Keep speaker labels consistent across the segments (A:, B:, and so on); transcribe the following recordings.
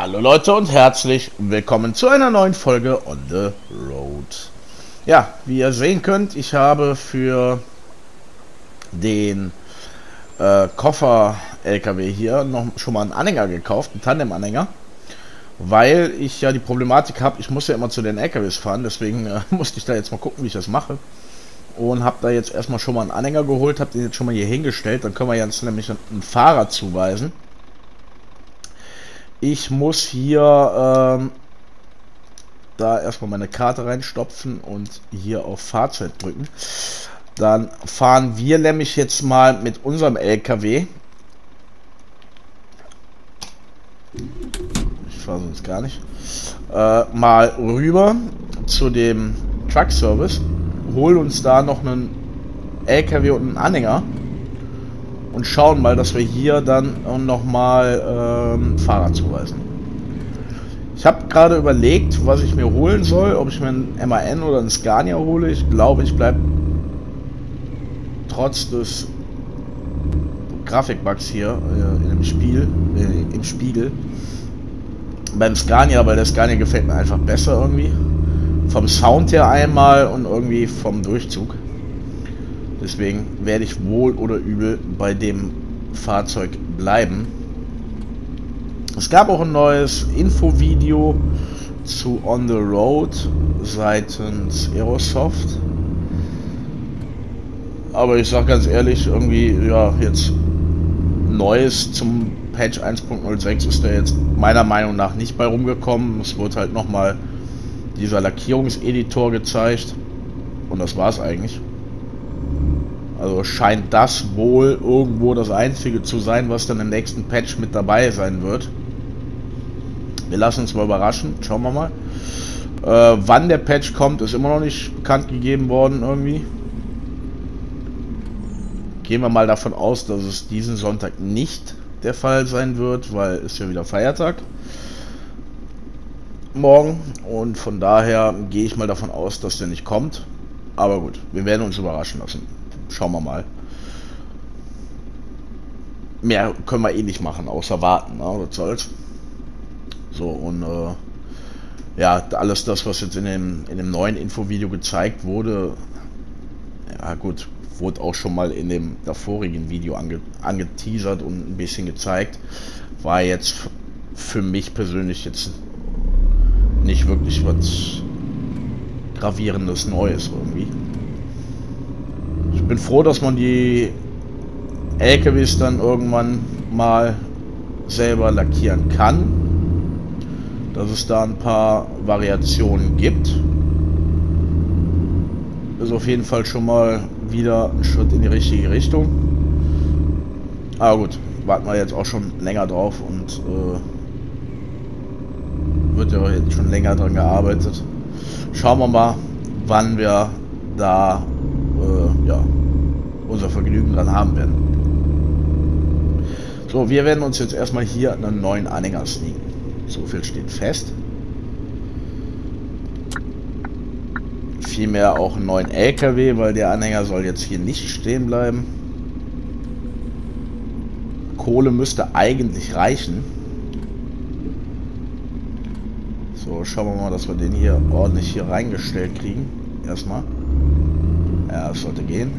A: Hallo Leute und herzlich willkommen zu einer neuen Folge On The Road. Ja, wie ihr sehen könnt, ich habe für den Koffer-LKW hier noch schon mal einen Anhänger gekauft, einen Tandem-Anhänger, weil ich ja die Problematik habe, ich muss ja immer zu den LKWs fahren, deswegen musste ich da jetzt mal gucken, wie ich das mache. Und habe da jetzt erstmal schon mal einen Anhänger geholt, habe den jetzt schon mal hier hingestellt, dann können wir jetzt nämlich einen Fahrer zuweisen. Ich muss hier da erstmal meine Karte reinstopfen und hier auf Fahrzeug drücken. Dann fahren wir nämlich jetzt mal mit unserem LKW. Ich fahre sonst gar nicht. Mal rüber zu dem Truck Service, holen uns da noch einen LKW und einen Anhänger und schauen mal, dass wir hier dann nochmal Fahrer zuweisen. Ich habe gerade überlegt, was ich mir holen soll, ob ich mir einen MAN oder einen Scania hole. Ich glaube, ich bleibe trotz des Grafikbugs hier in dem Spiel, im Spiegel beim Scania, weil der Scania gefällt mir einfach besser irgendwie. Vom Sound her einmal und irgendwie vom Durchzug. Deswegen werde ich wohl oder übel bei dem Fahrzeug bleiben. Es gab auch ein neues Infovideo zu On The Road seitens Aerosoft. Aber ich sage ganz ehrlich, irgendwie, ja, jetzt Neues zum Patch 1.06 ist da jetzt meiner Meinung nach nicht bei rumgekommen. Es wird halt nochmal dieser Lackierungseditor gezeigt. Und das war es eigentlich. Also scheint das wohl irgendwo das Einzige zu sein, was dann im nächsten Patch mit dabei sein wird. Wir lassen uns mal überraschen, schauen wir mal. Wann der Patch kommt, ist immer noch nicht bekannt gegeben worden irgendwie. Gehen wir mal davon aus, dass es diesen Sonntag nicht der Fall sein wird, weil es ja wieder Feiertag morgen. Und von daher gehe ich mal davon aus, dass der nicht kommt. Aber gut, wir werden uns überraschen lassen. Schauen wir mal. Mehr können wir eh nicht machen, außer warten, ne? Was soll's. So, und ja, alles das, was jetzt in dem neuen Infovideo gezeigt wurde, ja gut, wurde auch schon mal in dem davorigen Video angeteasert und ein bisschen gezeigt. War jetzt für mich persönlich jetzt nicht wirklich was gravierendes Neues irgendwie. Ich bin froh, dass man die LKWs dann irgendwann mal selber lackieren kann. Dass es da ein paar Variationen gibt. Ist auf jeden Fall schon mal wieder ein Schritt in die richtige Richtung. Aber gut, warten wir jetzt auch schon länger drauf und wird ja jetzt schon länger dran gearbeitet. Schauen wir mal, wann wir da ja, unser Vergnügen dran haben werden. So, wir werden uns jetzt erstmal hier einen neuen Anhänger sneaken. So viel steht fest. Vielmehr auch einen neuen LKW, weil der Anhänger soll jetzt hier nicht stehen bleiben. Kohle müsste eigentlich reichen. So, schauen wir mal, dass wir den hier ordentlich hier reingestellt kriegen. Erstmal. Ja, das sollte gehen.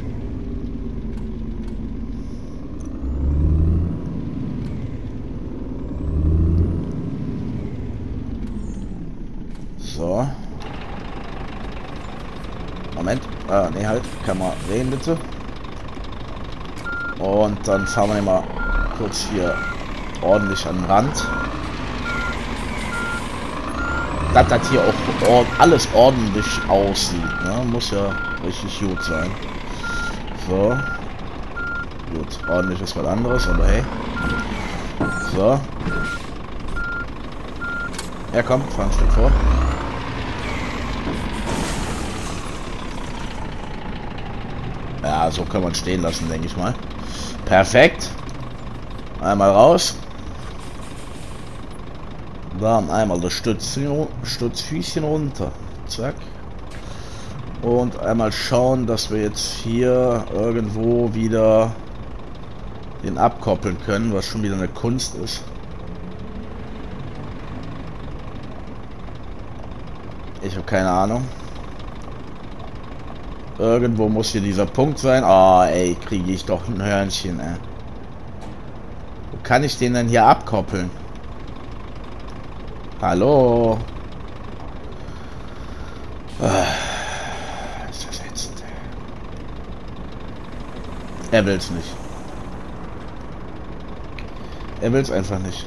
A: So. Moment. Ne, halt. Kann man drehen, bitte. Und dann fahren wir mal kurz hier ordentlich an den Rand. Dass das hier auch alles ordentlich aussieht. Ne? Muss ja richtig gut sein. So. Gut, ordentlich ist was anderes, aber hey. So. Ja, komm, fahr ein Stück vor. Ja, so kann man stehen lassen, denke ich mal. Perfekt. Einmal raus. Dann einmal das Stützfüßchen runter. Zack. Und einmal schauen, dass wir jetzt hier irgendwo wieder den abkoppeln können, was schon wieder eine Kunst ist. Ich habe keine Ahnung. Irgendwo muss hier dieser Punkt sein. Oh, ey, kriege ich doch ein Hörnchen, ey. Wo kann ich den denn hier abkoppeln? Hallo? Ist das ätzend. Er will's nicht. Er will's einfach nicht.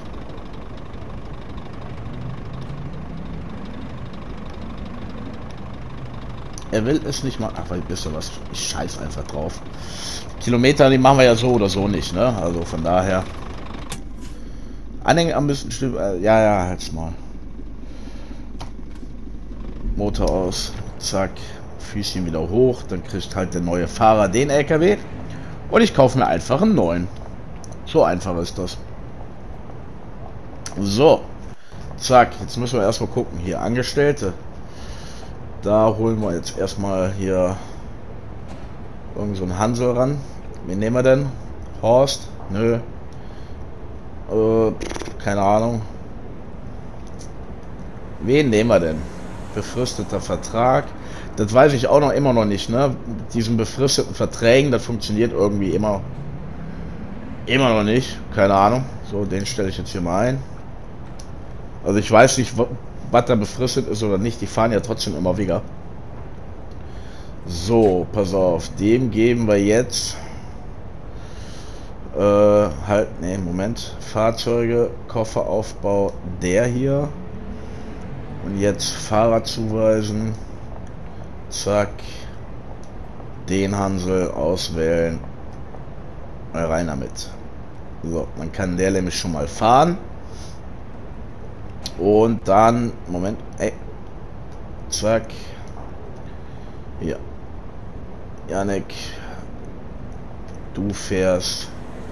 A: Er will es nicht mal. Ach, wisst ihr was? Ich scheiß einfach drauf. Kilometer, die machen wir ja so oder so nicht, ne? Also von daher. Anhänger am besten Stück. Ja, halt's mal. Motor aus. Zack. Füßchen wieder hoch. Dann kriegt halt der neue Fahrer den LKW. Und ich kaufe mir einfach einen neuen. So einfach ist das. So. Zack. Jetzt müssen wir erstmal gucken. Hier Angestellte. Da holen wir jetzt erstmal hier irgend so einen Hansel ran. Wen nehmen wir denn? Horst? Nö. Keine Ahnung. Wen nehmen wir denn? Befristeter Vertrag. Das weiß ich auch noch immer noch nicht, ne? Mit diesen befristeten Verträgen, das funktioniert irgendwie immer noch nicht. Keine Ahnung. So, den stelle ich jetzt hier mal ein. Also ich weiß nicht, was da befristet ist oder nicht. Die fahren ja trotzdem immer wieder. So, pass auf. Dem geben wir jetzt Moment. Fahrzeuge, Kofferaufbau, der hier. Und jetzt Fahrer zuweisen. Zack. Den Hansel auswählen. Rein damit. So, dann kann der nämlich schon mal fahren. Und dann, Moment, ey. Zack. Hier. Janik. Du fährst.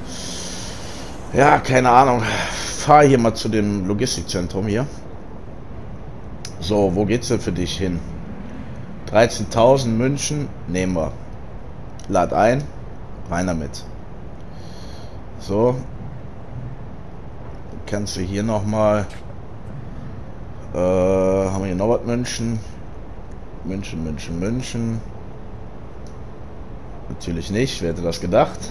A: Ja, keine Ahnung. Fahr hier mal zu dem Logistikzentrum hier. So, wo geht's denn für dich hin? 13.000 München. Nehmen wir. Lad ein. Rein damit. So. Kannst du hier nochmal. Haben wir hier noch was? München. München. Natürlich nicht. Wer hätte das gedacht?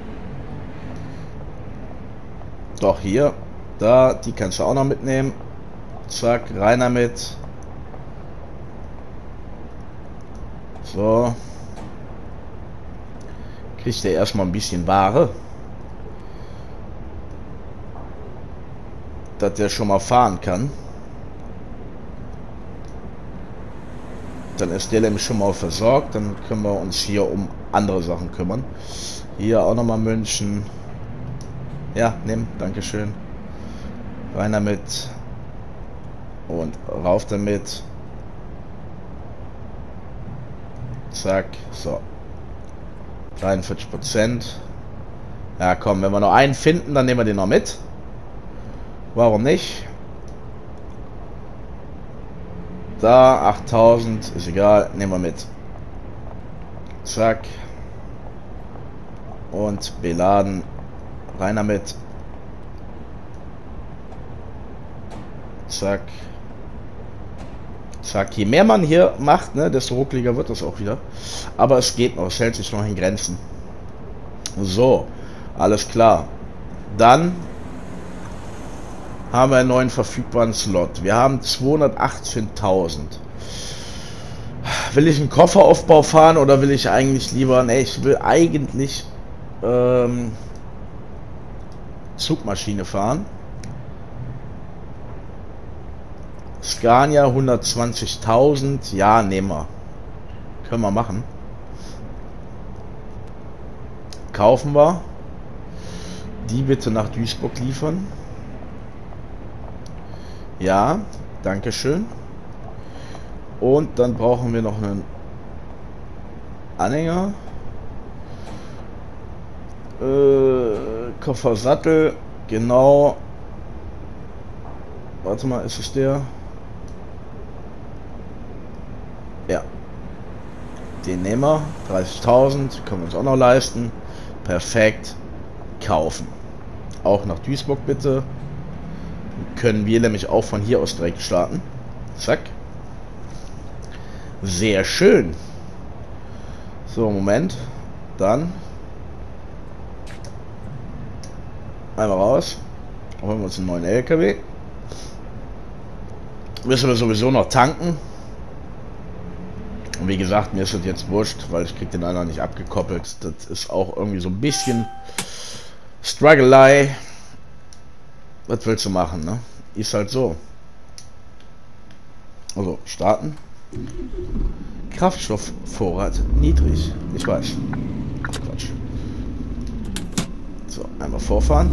A: Doch, hier. Da. Die kannst du auch noch mitnehmen. Zack. Rein damit. So. Kriegt der erstmal ein bisschen Ware. Dass der schon mal fahren kann. Dann ist der nämlich schon mal versorgt. Dann können wir uns hier um andere Sachen kümmern. Hier auch nochmal München. Ja, nimm. Dankeschön. Rein damit. Und rauf damit. Zack. So. 43%. Ja, komm. Wenn wir noch einen finden, dann nehmen wir den noch mit. Warum nicht? Da, 8000, ist egal, nehmen wir mit. Zack. Und beladen. Rein damit. Zack. Zack. Je mehr man hier macht, ne, desto ruckliger wird das auch wieder. Aber es geht noch, es hält sich noch in Grenzen. So, alles klar. Dann haben wir einen neuen verfügbaren Slot. Wir haben 218.000. Will ich einen Kofferaufbau fahren oder will ich eigentlich lieber... Ne, ich will eigentlich Zugmaschine fahren. Scania 120.000. Ja, nehmen wir. Können wir machen. Kaufen wir. Die bitte nach Duisburg liefern. Ja, dankeschön. Und dann brauchen wir noch einen Anhänger. Koffersattel, genau. Warte mal, ist es der? Ja. Den nehmen wir. 30.000, können wir uns auch noch leisten. Perfekt. Kaufen. Auch nach Duisburg bitte. Können wir nämlich auch von hier aus direkt starten. Zack. Sehr schön. So, Moment. Dann einmal raus. Holen wir uns einen neuen LKW. Müssen wir sowieso noch tanken. Und wie gesagt, mir ist das jetzt wurscht, weil ich krieg den anderen nicht abgekoppelt. Das ist auch irgendwie so ein bisschen Struggelei. Was willst du machen, ne? Ist halt so. Also, starten. Kraftstoffvorrat niedrig. Ich weiß. Quatsch. So, einmal vorfahren.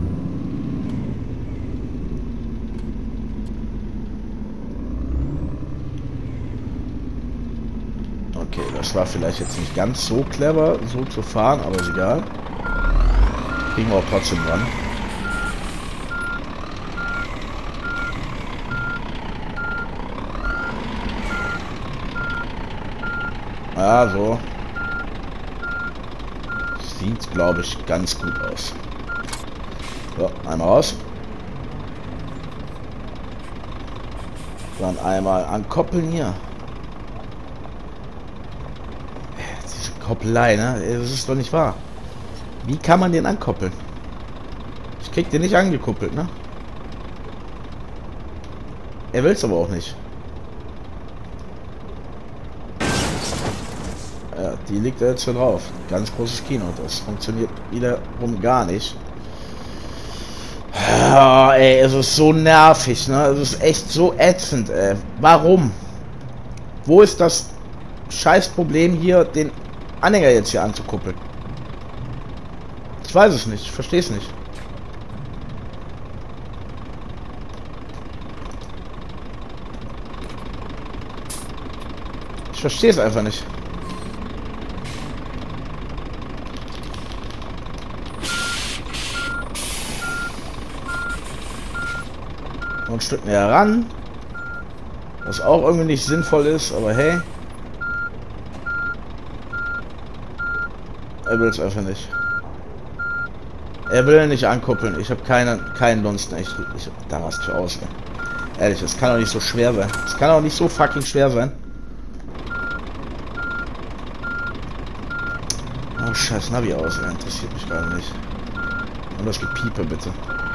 A: Okay, das war vielleicht jetzt nicht ganz so clever, so zu fahren, aber ist egal. Kriegen wir auch trotzdem dran. Ja, so. Sieht, glaube ich, ganz gut aus. So, einmal raus. Dann einmal ankoppeln hier. Diese Koppelei, ne? Das ist doch nicht wahr. Wie kann man den ankoppeln? Ich krieg den nicht angekuppelt, ne? Er will es aber auch nicht. Ja, die liegt jetzt schon drauf. Ganz großes Kino. Das funktioniert wiederum gar nicht. Oh, ey, es ist so nervig, ne? Es ist echt so ätzend, ey. Warum? Wo ist das Scheißproblem hier, den Anhänger jetzt hier anzukuppeln? Ich weiß es nicht. Ich verstehe es nicht. Ich verstehe es einfach nicht. Noch ein Stück näher ran. Was auch irgendwie nicht sinnvoll ist, aber hey. Er will es einfach nicht. Er will nicht ankuppeln. Ich habe keinen Dunst. Da rast ich aus. Ey. Ehrlich, das kann doch nicht so schwer sein. Das kann auch nicht so fucking schwer sein. Oh, scheiß Navi aus. Ey. Interessiert mich gerade nicht. Und das Gepiepe, bitte.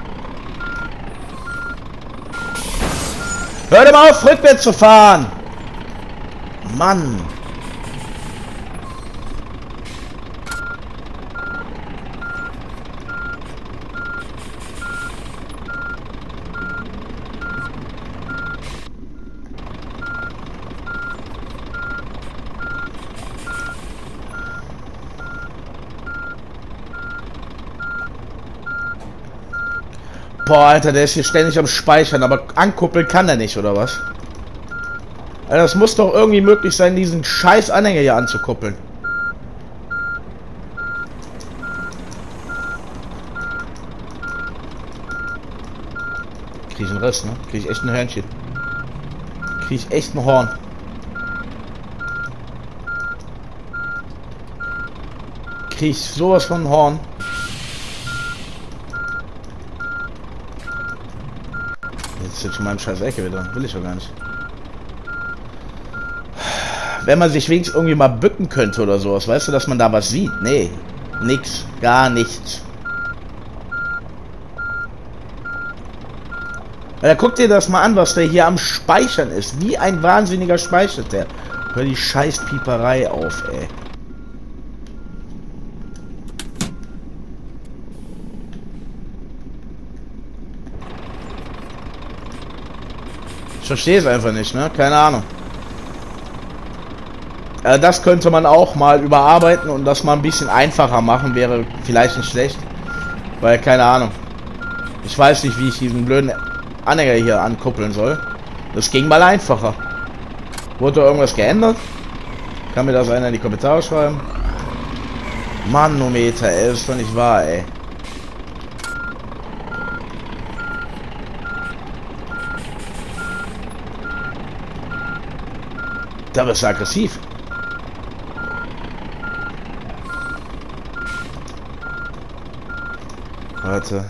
A: Hör doch mal auf, rückwärts zu fahren! Mann! Boah, Alter, der ist hier ständig am Speichern, aber ankuppeln kann er nicht, oder was? Alter, das muss doch irgendwie möglich sein, diesen scheiß Anhänger hier anzukuppeln. Krieg ich einen Riss, ne? Krieg ich echt ein Hörnchen. Krieg ich echt ein Horn. Krieg ich sowas von Horn. Jetzt ist schon meine scheiß Ecke wieder. Will ich doch gar nicht. Wenn man sich wenigstens irgendwie mal bücken könnte oder sowas, weißt du, dass man da was sieht? Nee, nix, gar nichts. Ja, guck dir das mal an, was der hier am Speichern ist. Wie ein Wahnsinniger speichert der. Hör die scheiß Pieperei auf, ey. Ich verstehe es einfach nicht, ne? Keine Ahnung. Das könnte man auch mal überarbeiten und das mal ein bisschen einfacher machen, wäre vielleicht nicht schlecht. Weil, keine Ahnung. Ich weiß nicht, wie ich diesen blöden Anhänger hier ankuppeln soll. Das ging mal einfacher. Wurde da irgendwas geändert? Kann mir das einer in die Kommentare schreiben? Manometer, ey, ist doch nicht wahr, ey. Da bist du aggressiv. Warte.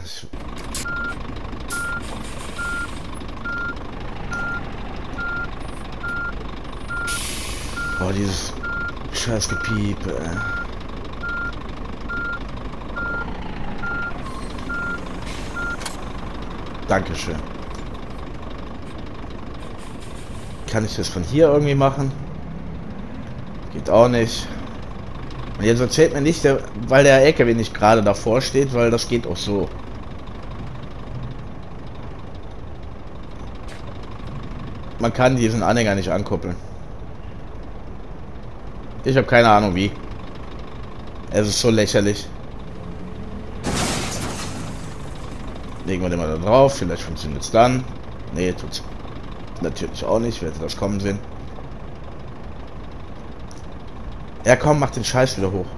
A: Oh, dieses scheiß Gepiepe, ey. Dankeschön. Kann ich das von hier irgendwie machen? Geht auch nicht. Und jetzt erzählt mir nicht, weil der LKW nicht gerade davor steht, weil das geht auch so. Man kann diesen Anhänger nicht ankuppeln. Ich habe keine Ahnung wie. Es ist so lächerlich. Legen wir den mal da drauf. Vielleicht funktioniert es dann. Nee, tut's natürlich auch nicht. Wer hätte das kommen sehen? Ja komm, mach den Scheiß wieder hoch.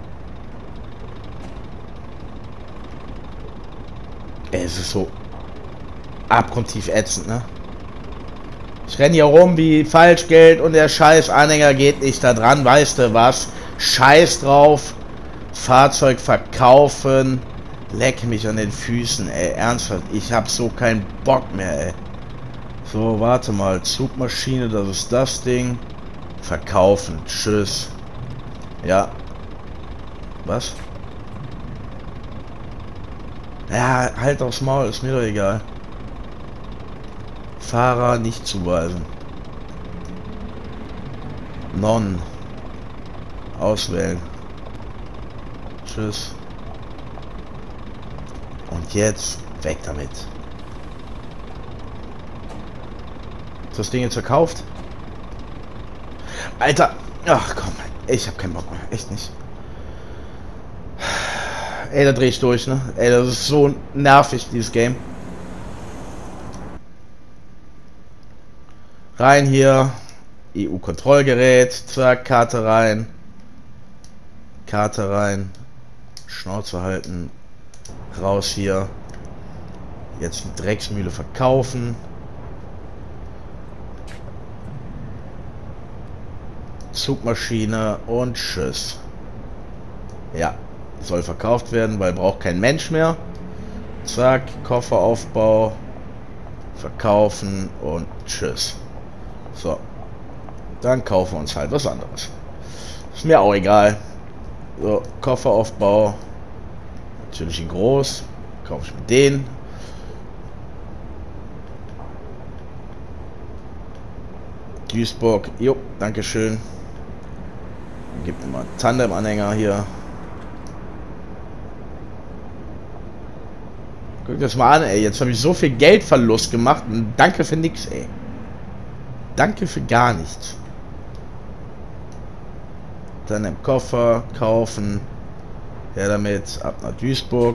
A: Ey, es ist so abgrundtief ätzend, ne? Ich renne hier rum wie Falschgeld und der scheiß Anhänger geht nicht da dran, weißt du was? Scheiß drauf. Fahrzeug verkaufen. Leck mich an den Füßen, ey. Ernsthaft, ich hab so keinen Bock mehr, ey. So, warte mal. Zugmaschine, das ist das Ding. Verkaufen. Tschüss. Ja. Was? Ja, halt aufs Maul, ist mir doch egal. Fahrer nicht zuweisen. Non. Auswählen. Tschüss. Und jetzt weg damit. Ist das Ding jetzt verkauft? Alter! Ach komm, ich hab keinen Bock mehr. Echt nicht. Ey, da dreh ich durch, ne? Ey, das ist so nervig, dieses Game. Rein hier. EU-Kontrollgerät. Zack, Karte rein. Karte rein. Schnauze halten. Raus hier. Jetzt die Drecksmühle verkaufen. Zugmaschine und tschüss. Ja, soll verkauft werden, weil braucht kein Mensch mehr. Zack, Kofferaufbau. Verkaufen und tschüss. So. Dann kaufen wir uns halt was anderes. Ist mir auch egal. So, Kofferaufbau. Natürlich in groß. Kaufe ich mir den. Duisburg. Jo, dankeschön. Dann gibt mir mal einen Tandem-Anhänger hier. Guck das mal an, ey. Jetzt habe ich so viel Geldverlust gemacht. Und danke für nix, ey. Danke für gar nichts. Dann im Koffer kaufen. Her damit. Ab nach Duisburg.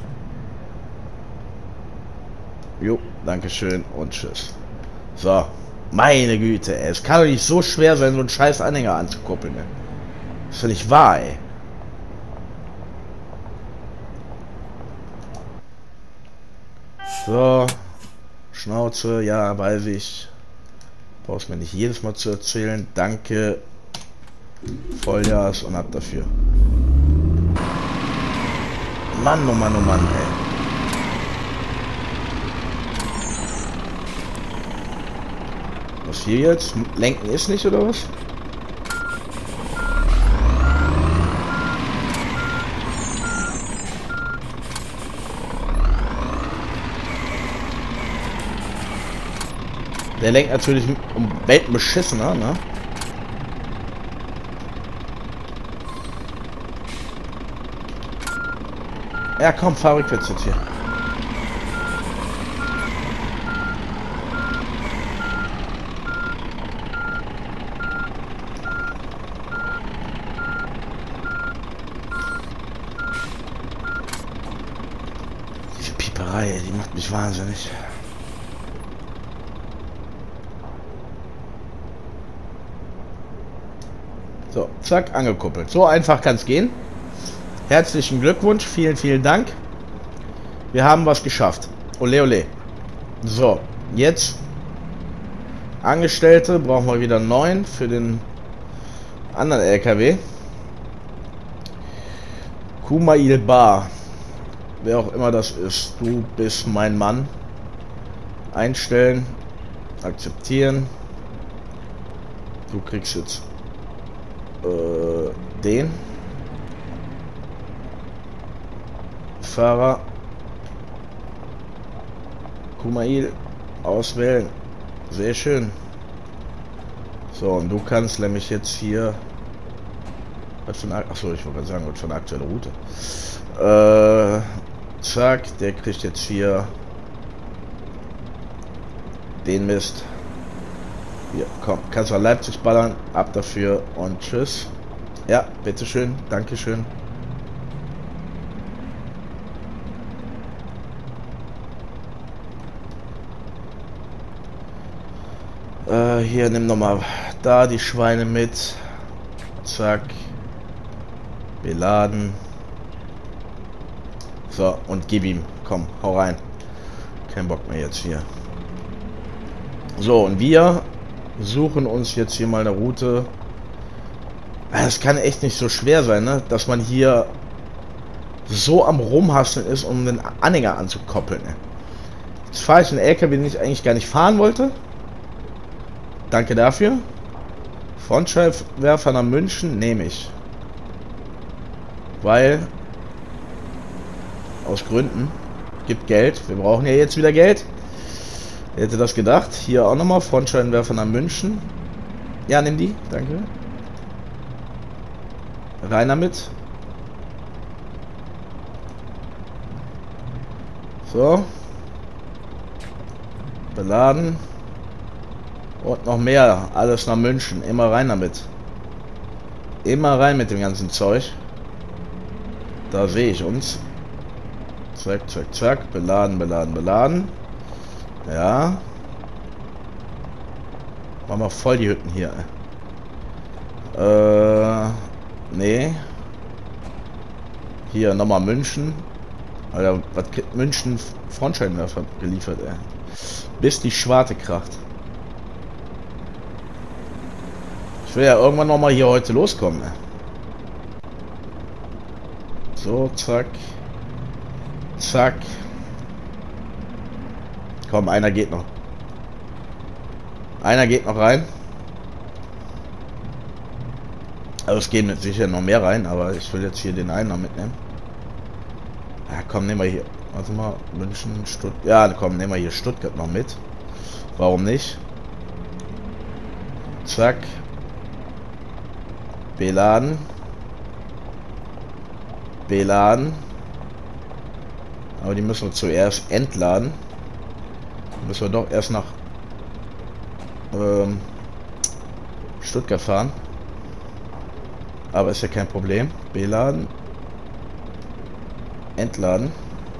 A: Jo, dankeschön und tschüss. So. Meine Güte, ey. Es kann doch nicht so schwer sein, so einen scheiß Anhänger anzukuppeln. Ey. Das ist doch nicht wahr, ey. So. Schnauze, ja, weiß ich. Brauchst mir nicht jedes Mal zu erzählen. Danke. Vollgas und ab dafür. Mann, oh Mann, oh Mann, ey. Was hier jetzt? Lenken ist nicht, oder was? Der lenkt natürlich um Welten beschissener, ne? Ja, komm, fahr rückwärts jetzt hier. Diese Pieperei, die macht mich wahnsinnig. So, zack, angekuppelt. So einfach kann es gehen. Herzlichen Glückwunsch, vielen, vielen Dank. Wir haben was geschafft. Ole, ole. So, jetzt Angestellte, brauchen wir wieder 9 für den anderen LKW. Kumail Bar. Wer auch immer das ist. Du bist mein Mann. Einstellen. Akzeptieren. Du kriegst jetzt Den Fahrer Kumail auswählen. Sehr schön. So, und du kannst nämlich jetzt hier... Was für eine... Achso, ich wollte gerade sagen, was für eine aktuelle Route. Zack, der kriegt jetzt hier den Mist. Hier, komm, kannst du an Leipzig ballern. Ab dafür und tschüss. Ja, bitteschön. Dankeschön. Hier, nimm nochmal da die Schweine mit. Zack. Beladen. So, und gib ihm. Komm, hau rein. Kein Bock mehr jetzt hier. So, und wir suchen uns jetzt hier mal eine Route. Es kann echt nicht so schwer sein, ne? Dass man hier so am Rumhasseln ist, um den Anhänger anzukoppeln. Ne? Jetzt fahre ich einen LKW, den ich eigentlich gar nicht fahren wollte. Danke dafür. Frontscheinwerfer nach München nehme ich. Weil... Aus Gründen. Gibt Geld. Wir brauchen ja jetzt wieder Geld. Wer hätte das gedacht? Hier auch nochmal Frontscheinwerfer nach München. Ja, nimm die. Danke. Rein damit. So. Beladen. Und noch mehr. Alles nach München. Immer rein damit. Immer rein mit dem ganzen Zeug. Da sehe ich uns. Zack, zack, zack. Beladen, beladen, beladen. Ja. Machen wir voll die Hütten hier. Nee. Hier nochmal München. Alter, was kriegt München Frontscheinwerfer geliefert, ey. Bis die Schwarte kracht. Ich will ja irgendwann nochmal hier heute loskommen, ey. So, zack. Zack. Komm, einer geht noch. Einer geht noch rein. Also es gehen mit sicher noch mehr rein, aber ich will jetzt hier den einen noch mitnehmen. Ja, komm, nehmen wir hier. Warte mal, München, Stuttgart. Ja, komm, nehmen wir hier Stuttgart noch mit. Warum nicht? Zack. Beladen. Beladen. Aber die müssen wir zuerst entladen. Müssen wir doch erst nach Stuttgart fahren. Aber ist ja kein Problem. Beladen. Entladen.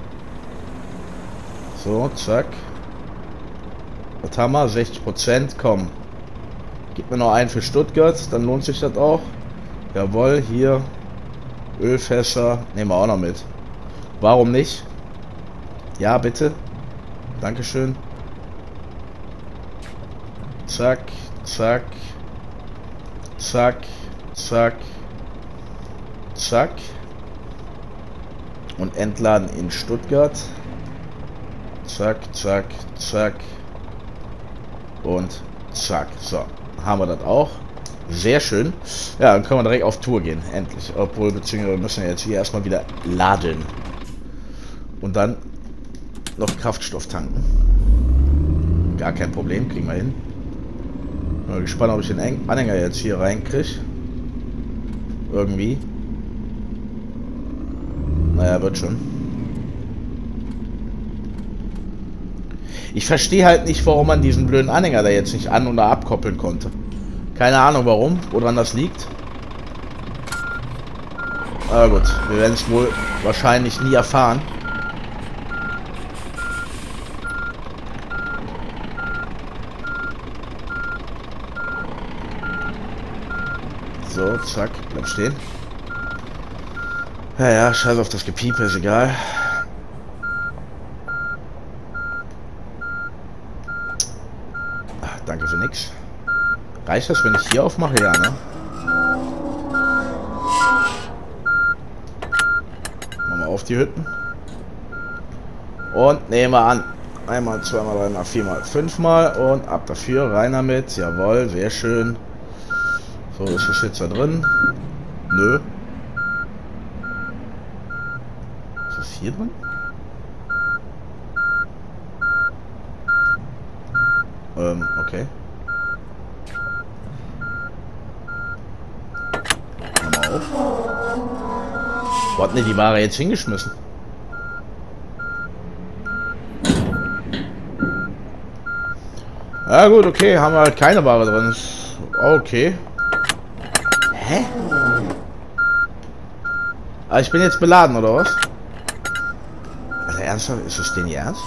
A: So, zack. Was haben wir? 60%. Komm. Gib mir noch einen für Stuttgart. Dann lohnt sich das auch. Jawohl, hier. Ölfässer. Nehmen wir auch noch mit. Warum nicht? Ja, bitte. Dankeschön. Zack, zack. Zack, zack. Zack. Und entladen in Stuttgart. Zack, zack, zack. Und zack. So, haben wir das auch. Sehr schön. Ja, dann können wir direkt auf Tour gehen. Endlich. Obwohl, beziehungsweise wir müssen jetzt hier erstmal wieder laden. Und dann noch Kraftstoff tanken. Gar kein Problem, kriegen wir hin. Bin mal gespannt, ob ich den Anhänger jetzt hier reinkriege. Irgendwie. Naja, wird schon. Ich verstehe halt nicht, warum man diesen blöden Anhänger da jetzt nicht an- oder abkoppeln konnte. Keine Ahnung warum, woran das liegt. Aber gut, wir werden es wohl wahrscheinlich nie erfahren. So, zack, bleib stehen. Ja, ja, scheiß auf das Gepiepe, ist egal. Ach, danke für nix. Reicht das, wenn ich hier aufmache? Ja, ne? Machen wir auf die Hütten. Und nehmen wir an. Einmal, zweimal, dreimal, viermal, fünfmal. Und ab dafür. Rein damit. Jawohl, sehr schön. So, ist das jetzt da drin? Nö. Ist das hier drin? Okay. Mach mal auf. Wo hat denn die Ware jetzt hingeschmissen? Ja gut, okay, haben wir halt keine Ware drin. Okay. Hä? Aber ich bin jetzt beladen, oder was? Also ernsthaft, ist das denn Ihr Ernst?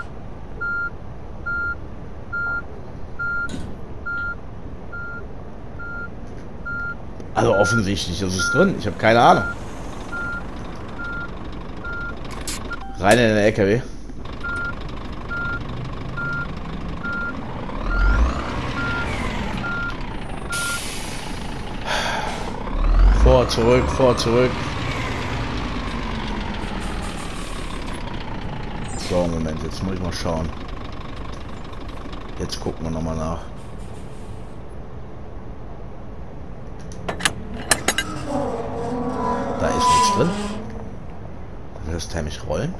A: Also offensichtlich ist es drin. Ich habe keine Ahnung. Rein in den LKW. Vor, zurück, vor, zurück. So, Moment, jetzt muss ich mal schauen. Jetzt gucken wir nochmal nach. Da ist nichts drin. Will das Teil mich rollen?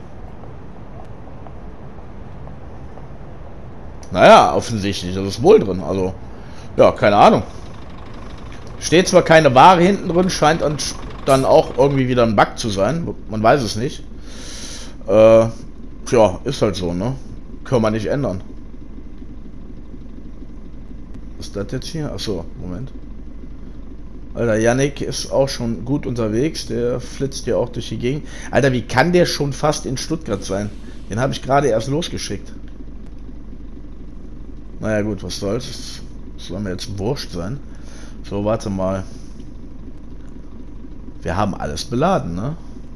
A: Naja, offensichtlich ist es wohl drin. Also, ja, keine Ahnung. Steht zwar keine Ware hinten drin, scheint dann auch irgendwie wieder ein Bug zu sein. Man weiß es nicht. Tja, ist halt so, ne? Können wir nicht ändern. Was ist das jetzt hier? Achso, Moment. Alter, Yannick ist auch schon gut unterwegs. Der flitzt ja auch durch die Gegend. Alter, wie kann der schon fast in Stuttgart sein? Den habe ich gerade erst losgeschickt. Naja gut, was soll's. Das soll mir jetzt wurscht sein. So, warte mal. Wir haben alles beladen, ne?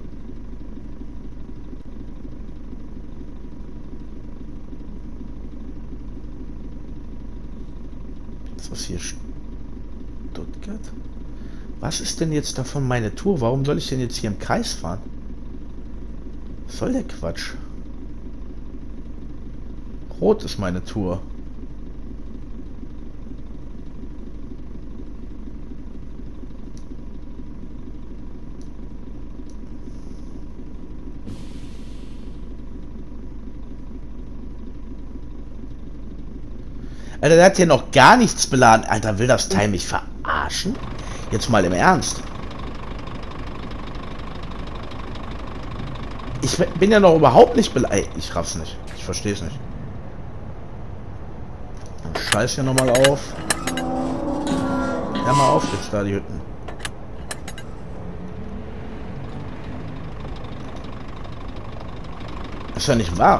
A: Ist das hier Stuttgart? Was ist denn jetzt davon meine Tour? Warum soll ich denn jetzt hier im Kreis fahren? Was soll der Quatsch? Rot ist meine Tour. Alter, der hat hier noch gar nichts beladen. Alter, will das Teil mich verarschen? Jetzt mal im Ernst. Ich bin ja noch überhaupt nicht beladen. Ich raff's nicht. Ich verstehe es nicht. Dann scheiß hier nochmal auf. Ja, mal auf jetzt da die Hütten. Das ist ja nicht wahr.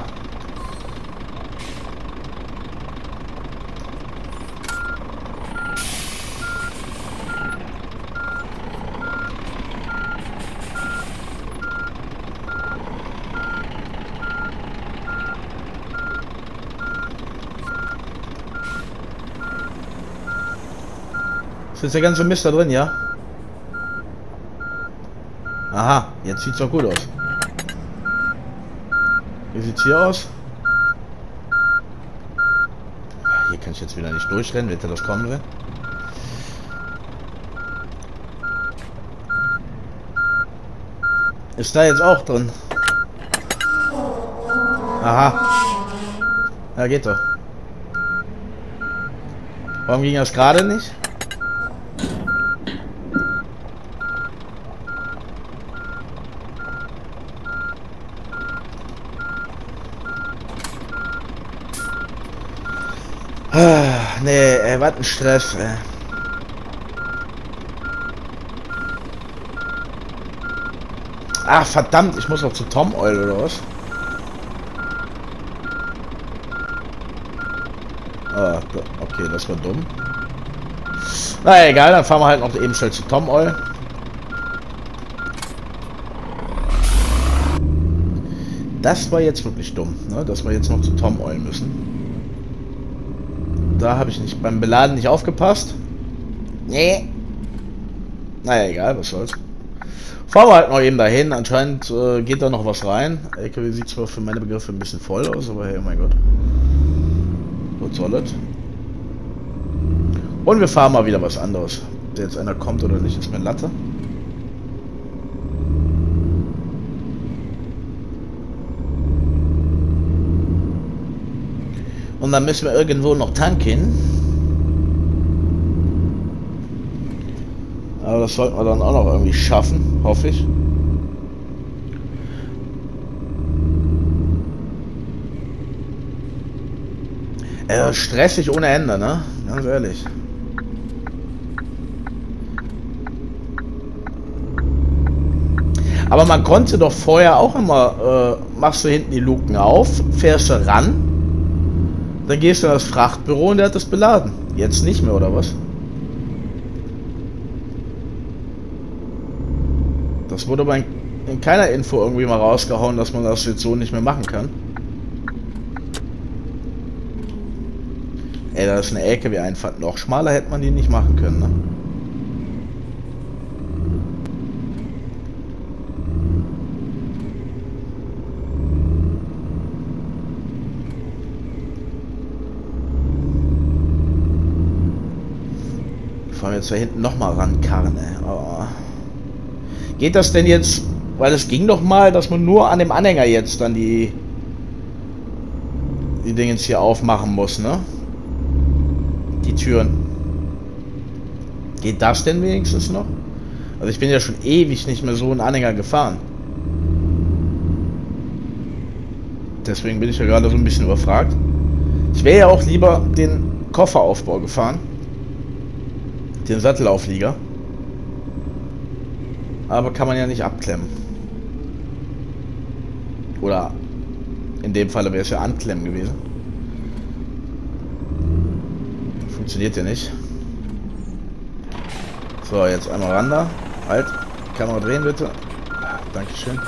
A: Ist jetzt der ganze Mist da drin, ja? Aha, jetzt sieht's doch gut aus. Wie sieht's hier aus? Hier kann ich jetzt wieder nicht durchrennen, wird das kommen will. Ist da jetzt auch drin? Aha. Ja, geht doch. Warum ging das gerade nicht? Nee, ey, was ein Stress, ey. Ach, verdammt, ich muss noch zu Tom Oil, oder was? Ah, okay, das war dumm. Na egal, dann fahren wir halt noch eben schnell zu Tom Oil. Das war jetzt wirklich dumm, ne? Dass wir jetzt noch zu Tom Oil müssen. Da habe ich nicht beim Beladen nicht aufgepasst. Nee. Naja, egal, was soll's. Fahren wir halt noch eben dahin. Anscheinend geht da noch was rein. LKW sieht zwar für meine Begriffe ein bisschen voll aus, aber hey, oh mein Gott. Was soll das? Und wir fahren mal wieder was anderes. da jetzt einer kommt oder nicht, ist mir Latte. Und dann müssen wir irgendwo noch tanken. Aber das sollten wir dann auch noch irgendwie schaffen, hoffe ich. Stressig ohne Ende, ne? Ganz ehrlich. Aber man konnte doch vorher auch immer, machst du hinten die Luken auf, fährst du ran, dann gehst du in das Frachtbüro und der hat das beladen. Jetzt nicht mehr, oder was? Das wurde aber in keiner Info irgendwie mal rausgehauen, dass man das jetzt so nicht mehr machen kann. Ey, da ist eine LKW-Einfahrt. Noch schmaler hätte man die nicht machen können, ne? Vor allem jetzt da hinten nochmal rankarren, ey. Oh. Geht das denn jetzt, weil es ging doch mal, dass man nur an dem Anhänger jetzt dann die Dingens hier aufmachen muss, ne? Die Türen. Geht das denn wenigstens noch? Also ich bin ja schon ewig nicht mehr so einen Anhänger gefahren. Deswegen bin ich ja gerade so ein bisschen überfragt. Ich wäre ja auch lieber den Kofferaufbau gefahren. Den Sattelauflieger. Aber kann man ja nicht abklemmen. Oder in dem Fall wäre es ja anklemmen gewesen. Funktioniert ja nicht. So, jetzt einmal ran da. Halt. Kamera drehen bitte. Dankeschön.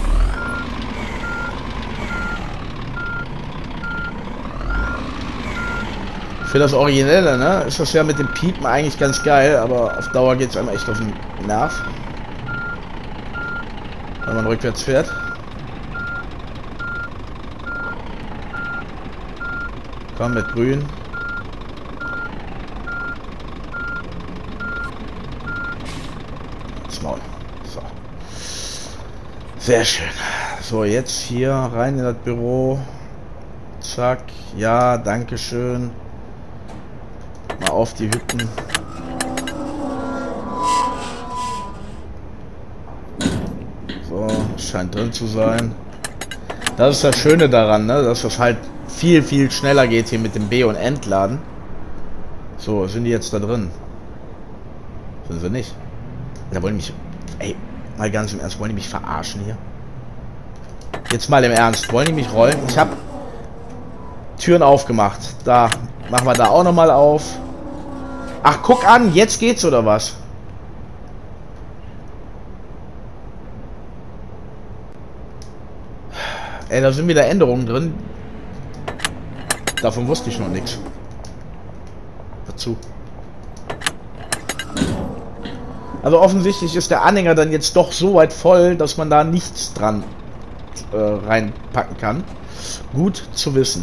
A: Für das Originelle, ne, ist das ja mit dem Piepen eigentlich ganz geil, aber auf Dauer geht es einem echt auf den Nerv. Wenn man rückwärts fährt. Komm mit grün. Das Maul. So. Sehr schön. So, jetzt hier rein in das Büro. Zack. Ja, danke schön. Mal auf die Hütten. So, scheint drin zu sein. Das ist das Schöne daran, ne? Dass das halt viel, viel schneller geht hier mit dem B- und Entladen. So, sind die jetzt da drin? Sind sie nicht? Da wollen die mich... Ey, mal ganz im Ernst, wollen die mich verarschen hier? Jetzt mal im Ernst, wollen die mich rollen? Ich habe Türen aufgemacht. Da, machen wir da auch nochmal auf. Ach, guck an, jetzt geht's oder was? Ey, da sind wieder Änderungen drin. Davon wusste ich noch nichts. Dazu. Also offensichtlich ist der Anhänger dann jetzt doch so weit voll, dass man da nichts dran reinpacken kann. Gut zu wissen.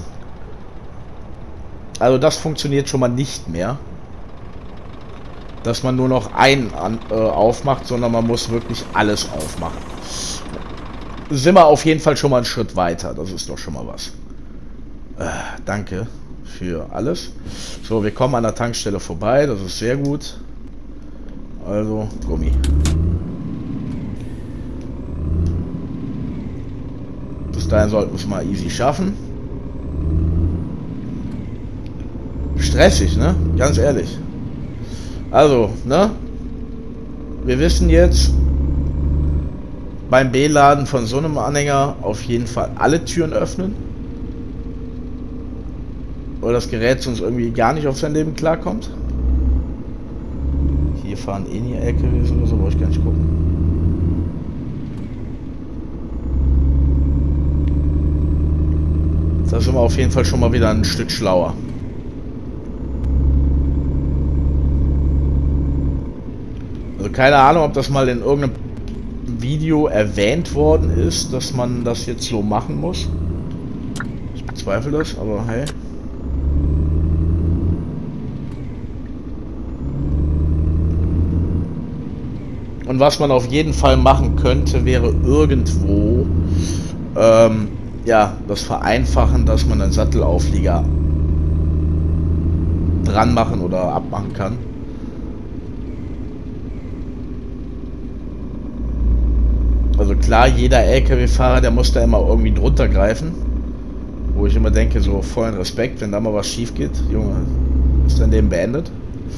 A: Also das funktioniert schon mal nicht mehr. Dass man nur noch einen aufmacht, sondern man muss wirklich alles aufmachen. Sind wir auf jeden Fall schon mal einen Schritt weiter. Das ist doch schon mal was. Danke für alles. So, wir kommen an der Tankstelle vorbei. Das ist sehr gut. Also, Gummi. Bis dahin sollten wir es mal easy schaffen. Stressig, ne? Ganz ehrlich. Also, ne? Wir wissen jetzt, beim B-Laden von so einem Anhänger auf jeden Fall alle Türen öffnen. Oder das Gerät sonst irgendwie gar nicht auf sein Leben klarkommt. Hier fahren eh nie LKWs oder so, wollte ich gar nicht gucken. Da sind wir auf jeden Fall schon mal wieder ein Stück schlauer. Also keine Ahnung, ob das mal in irgendeinem Video erwähnt worden ist, dass man das jetzt so machen muss. Ich bezweifle das, aber hey. Und was man auf jeden Fall machen könnte, wäre irgendwo ja, das Vereinfachen, dass man einen Sattelauflieger dran machen oder abmachen kann. Also klar, jeder LKW-Fahrer, der muss da immer irgendwie drunter greifen. Wo ich immer denke, so vollen Respekt, wenn da mal was schief geht, Junge, ist dein Leben beendet.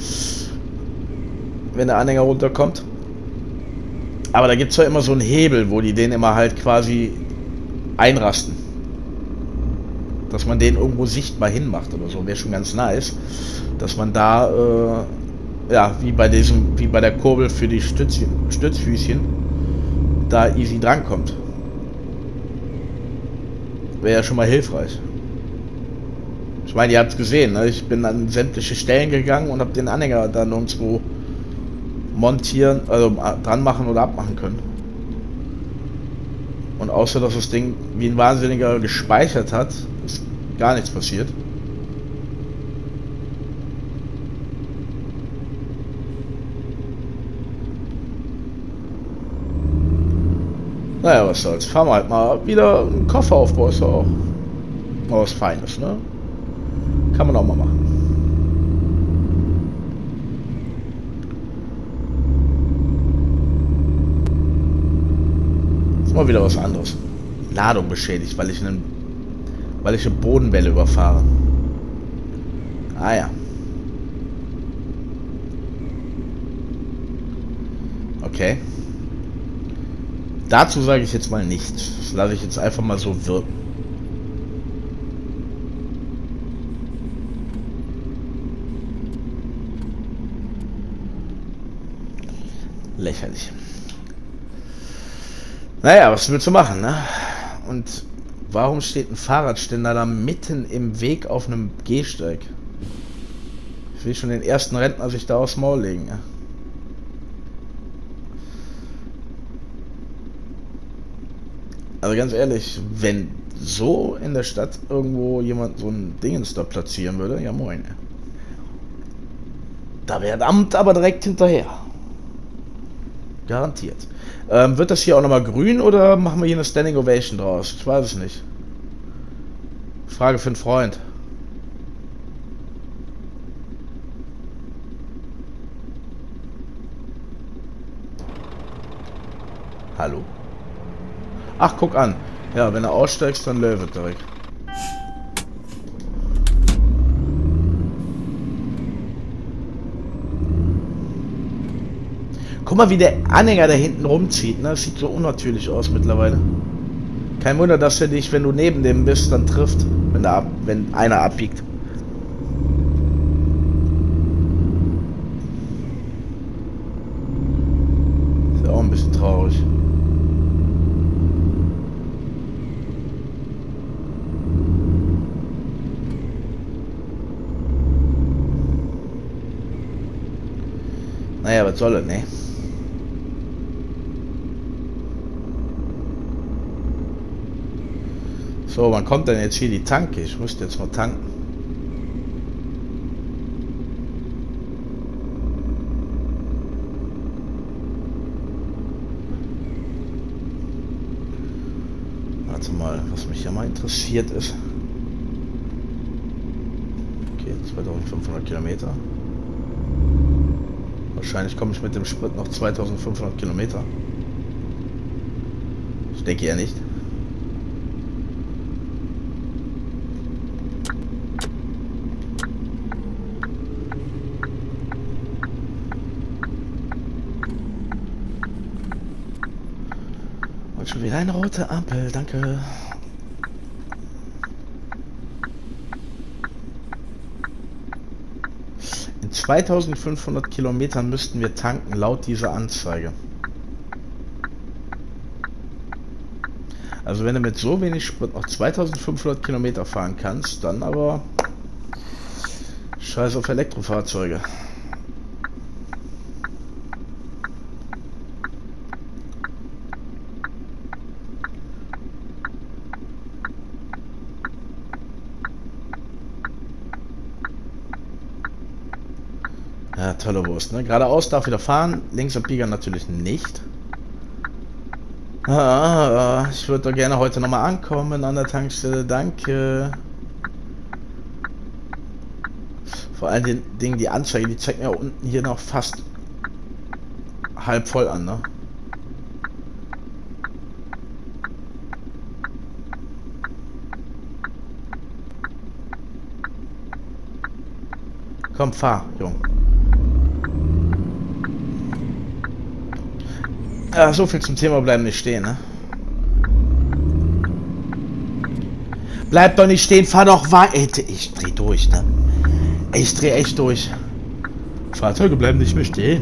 A: Wenn der Anhänger runterkommt. Aber da gibt es ja immer so einen Hebel, wo die den immer halt quasi einrasten. Dass man den irgendwo sichtbar hinmacht oder so, wäre schon ganz nice. Dass man da, ja, wie bei der Kurbel für die Stützfüßchen, da easy drankommt. Wäre ja schon mal hilfreich. Ich meine, ihr habt es gesehen, ne? Ich bin an sämtliche Stellen gegangen und habe den Anhänger dann irgendwo montieren, also dran machen oder abmachen können. Und außer dass das Ding wie ein Wahnsinniger gespeichert hat, ist gar nichts passiert. Naja, was soll's. Fahren wir halt mal wieder einen Kofferaufbau, ist ja auch mal was Feines, ne? Kann man auch mal machen. Ist mal wieder was anderes. Ladung beschädigt, weil ich eine Bodenwelle überfahre. Ah ja. Okay. Dazu sage ich jetzt mal nichts. Das lasse ich jetzt einfach mal so wirken. Lächerlich. Naja, was willst du machen, ne? Und warum steht ein Fahrradständer da mitten im Weg auf einem Gehsteig? Ich will schon den ersten Rentner sich da aufs Maul legen, ja. Also ganz ehrlich, wenn so in der Stadt irgendwo jemand so ein Dingens da platzieren würde, ja moin. Da wäre das Amt aber direkt hinterher. Garantiert. Wird das hier auch nochmal grün oder machen wir hier eine Standing Ovation draus? Ich weiß es nicht. Frage für einen Freund. Hallo? Ach, guck an. Ja, wenn du aussteigst, dann Löwe direkt. Guck mal, wie der Anhänger da hinten rumzieht, ne? Das sieht so unnatürlich aus mittlerweile. Kein Wunder, dass er dich, wenn du neben dem bist, dann trifft, wenn einer abbiegt. Ist ja auch ein bisschen traurig. Naja, was soll er, ne? So, wann kommt denn jetzt hier die Tanke? Ich müsste jetzt mal tanken. Warte mal, was mich ja mal interessiert ist. Okay, 2500 Kilometer. Wahrscheinlich komme ich mit dem Sprit noch 2500 Kilometer. Ich denke ja nicht. Und schon wieder eine rote Ampel, danke. In 2500 Kilometern müssten wir tanken, laut dieser Anzeige. Also wenn du mit so wenig Sprit noch 2500 Kilometer fahren kannst, dann aber scheiß auf Elektrofahrzeuge. Ja, tolle Wurst, ne? Geradeaus darf wieder fahren, links abbiegen natürlich nicht. Ich würde doch gerne heute nochmal ankommen an der Tankstelle, danke. Vor allen Dingen die Anzeige, die zeigt mir unten hier noch fast halb voll an, ne? Komm, fahr, Jung. Ja, so viel zum Thema bleiben nicht stehen, ne? Bleib doch nicht stehen, fahr doch weiter. Ich dreh durch, ne? Ich dreh echt durch. Fahrzeuge bleiben nicht mehr stehen.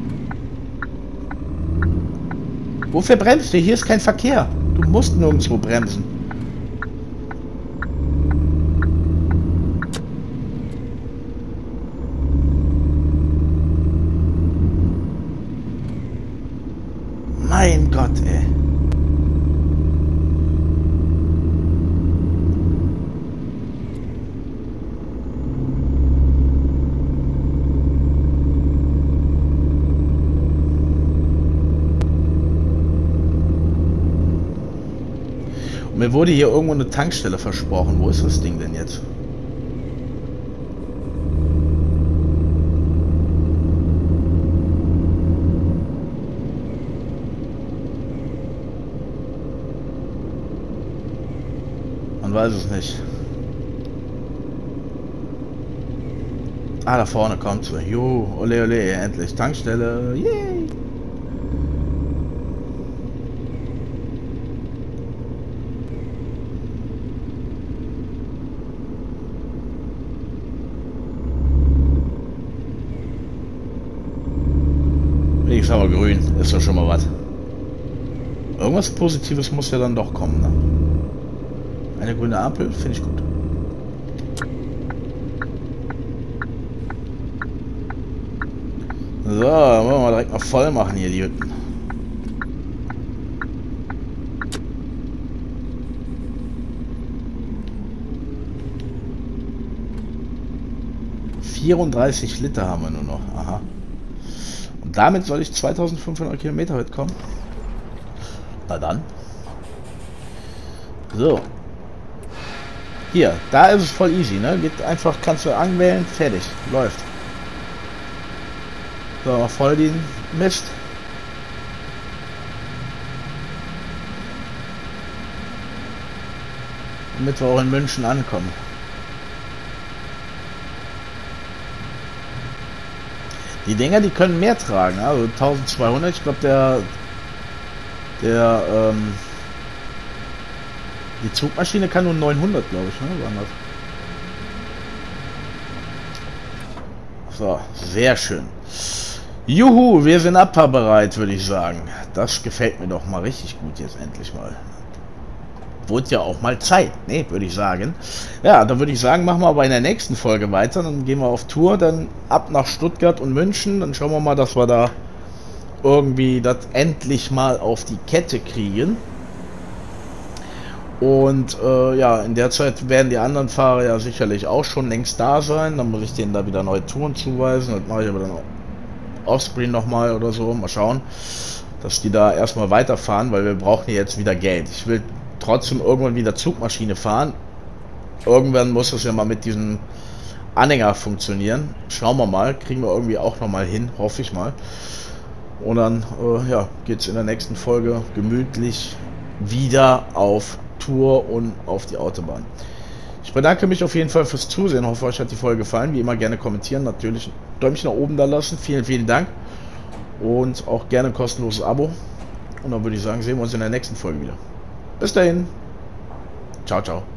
A: Wofür bremst du? Hier ist kein Verkehr. Du musst nirgendwo bremsen. Mein Gott, ey. Und mir wurde hier irgendwo eine Tankstelle versprochen. Wo ist das Ding denn jetzt? Man weiß es nicht. Ah, da vorne kommt sie. Jo, ole ole, endlich Tankstelle. Yay! Ich sag mal grün, ist doch schon mal was. Irgendwas Positives muss ja dann doch kommen, ne? Eine grüne Ampel, finde ich gut. So, dann wollen wir direkt mal voll machen hier die Hütten. ...34 Liter haben wir nur noch. Aha. Und damit soll ich 2500 Kilometer heute kommen. Na dann. So. Hier, da ist es voll easy, ne? Geht einfach, kannst du anwählen, fertig, läuft. So, mal voll den Mist. Damit wir auch in München ankommen. Die Dinger, die können mehr tragen, also 1200, ich glaube die Zugmaschine kann nur 900, glaube ich, ne? So, sehr schön. Juhu, wir sind abfahrbereit, würde ich sagen. Das gefällt mir doch mal richtig gut jetzt endlich mal. Wurde ja auch mal Zeit, ne, würde ich sagen. Ja, dann würde ich sagen, machen wir aber in der nächsten Folge weiter. Dann gehen wir auf Tour, dann ab nach Stuttgart und München. Dann schauen wir mal, dass wir da irgendwie das endlich mal auf die Kette kriegen. Und ja, in der Zeit werden die anderen Fahrer ja sicherlich auch schon längst da sein. Dann muss ich denen da wieder neue Touren zuweisen. Das mache ich aber dann offscreen nochmal oder so. Mal schauen, dass die da erstmal weiterfahren, weil wir brauchen hier jetzt wieder Geld. Ich will trotzdem irgendwann wieder Zugmaschine fahren. Irgendwann muss das ja mal mit diesem Anhänger funktionieren. Schauen wir mal. Kriegen wir irgendwie auch nochmal hin, hoffe ich mal. Und dann ja, geht es in der nächsten Folge gemütlich wieder auf Tour und auf die Autobahn. Ich bedanke mich auf jeden Fall fürs Zusehen. Hoffe, euch hat die Folge gefallen. Wie immer gerne kommentieren. Natürlich ein Däumchen nach oben da lassen. Vielen, vielen Dank. Und auch gerne ein kostenloses Abo. Und dann würde ich sagen, sehen wir uns in der nächsten Folge wieder. Bis dahin. Ciao, ciao.